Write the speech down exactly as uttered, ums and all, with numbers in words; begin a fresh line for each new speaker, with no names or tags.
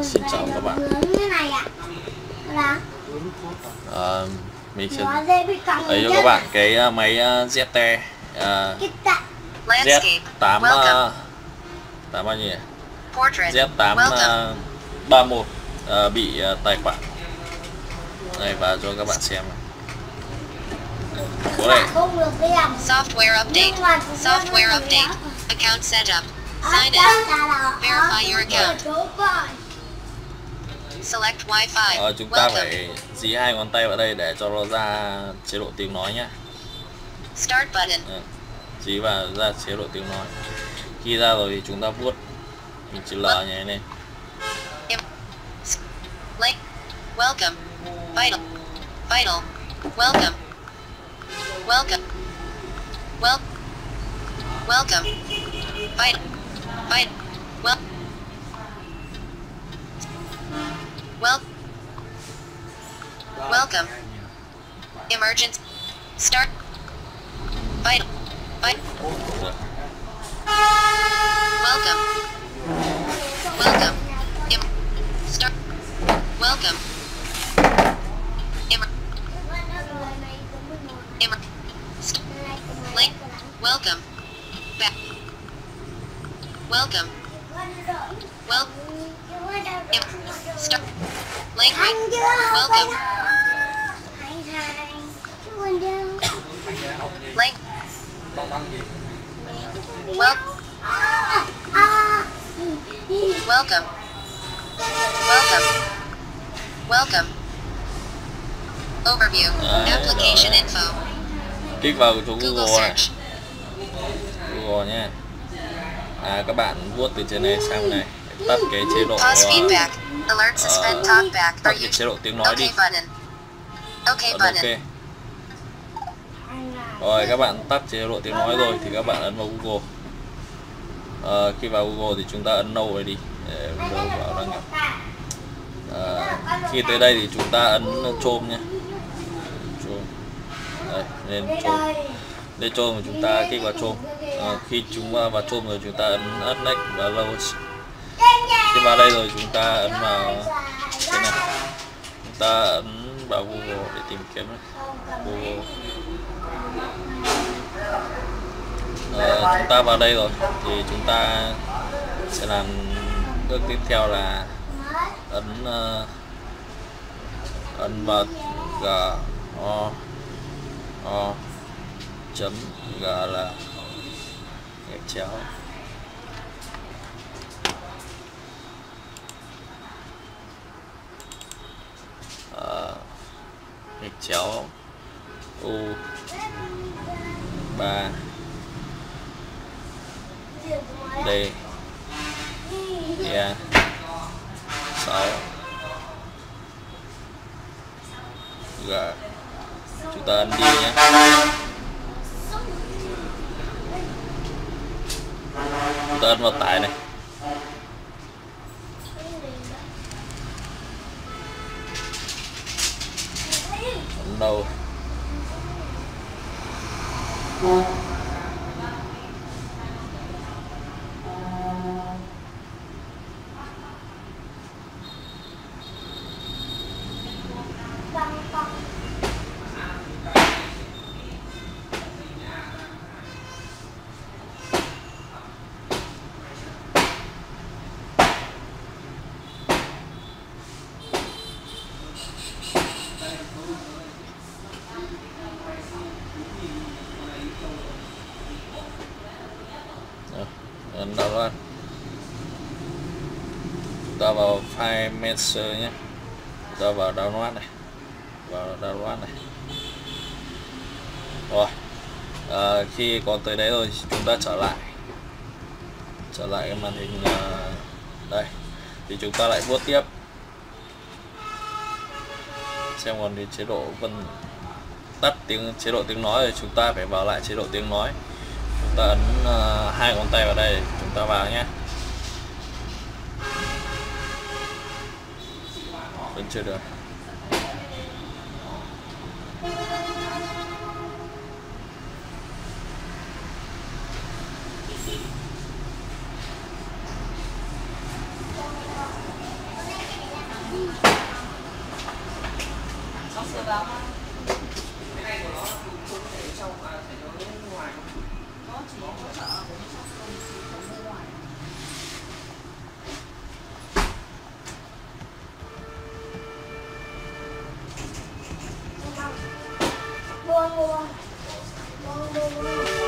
Xin chào các bạn. À, mình sẽ ấy cho các bạn cái máy Z T uh, Z tám uh, tám bao nhiêu Z tám uh, ba mốt uh, bị uh, tài khoản này vào cho các bạn xem. Có đây.
Software update. Software update. Account setup. Sign in. Verify your account. Select Wi-Fi.
Ờ, chúng ta phải dí hai ngón tay vào đây để cho nó ra chế độ tiếng nói nhé.
Start button.
Ờ, dí vào ra chế độ tiếng nói. Khi ra rồi thì chúng ta vuốt mình chữ L nhảy lên.
Link. Welcome. Vital. Vital. Welcome. Welcome. Well. Welcome. Vital. Vital. Well. Well. Welcome. Emergency. Start. Vital. Vital. Welcome. Welcome. Em Start. Welcome. Em Em Link. Welcome. Back. Welcome. Well. Em Start. Link. Welcome. Link. Well. Welcome. Welcome. Welcome. Overview. Application info.
Kích vào chỗ
Google
Google này.
search.
Google nhé. À, các bạn vuốt từ trên này sang này, tắt cái chế độ
Pause
uh,
feedback. Alert suspend talkback.
tắt
Are
cái
you
chế độ tiếng nói đi.
okay button? Okay
Ấn
button.
OK. Rồi các bạn tắt chế độ tiếng nói rồi thì các bạn ấn vào Google. À, khi vào Google thì chúng ta ấn No này đi để Google vào đăng nhập. À, khi tới đây thì chúng ta ấn Chrome nhé. Chrome. Đây, lên Chrome. Lên Chrome thì chúng ta kích vào Chrome. À, khi chúng vào Chrome rồi chúng ta ấn Add Next và Launch. Khi vào đây rồi chúng ta ấn vào cái này. Chúng ta ấn vào Google để tìm kiếm Google. À, chúng ta vào đây rồi thì chúng ta sẽ làm bước tiếp theo là ấn uh, ấn vào g o o chấm g là gạch chéo uh, gạch chéo u ba D E sáu G. Chúng ta ấn đi nhé. Chúng ta ấn vào tải này. Ấn đâu. Ấn download. Chúng ta vào file manager nhé. Chúng ta vào download này, vào download này. Rồi à, khi có tới đấy rồi chúng ta trở lại trở lại cái màn hình uh, đây thì chúng ta lại vuốt tiếp xem còn cái chế độ vẫn tắt tiếng chế độ tiếng nói rồi chúng ta phải vào lại chế độ tiếng nói. Chúng ta ấn uh, hai ngón tay vào đây chúng ta vào nhé. Vẫn chưa được.
buông buông buông buông